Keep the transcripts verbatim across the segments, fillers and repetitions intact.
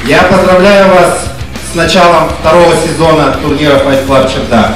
Я поздравляю вас с началом второго сезона турнира Fight Club Cherdak.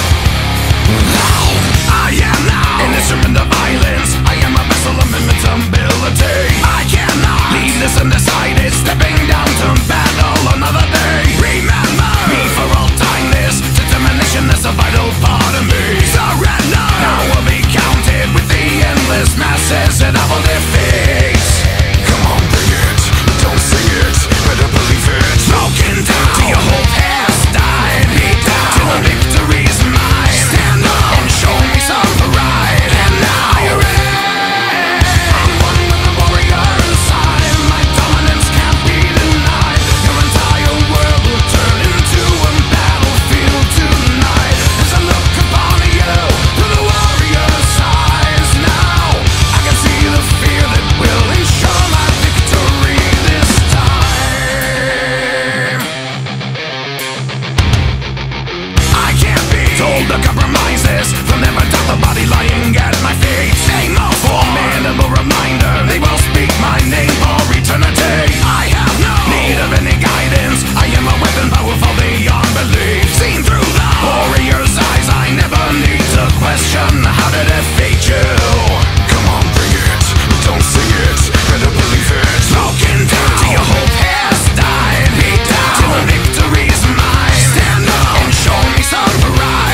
The compromises will never doubt the body lying at my feet. Same old formidable reminder, they will speak my name for eternity. I have no need of any guidance, I am a weapon powerful beyond belief. Seen through the warrior's eyes, I never need to question how to defeat you. Come on, bring it, don't see it, better believe it. Smoking down till your whole past died. Beat down till the victory's mine. Stand up and show me some pride.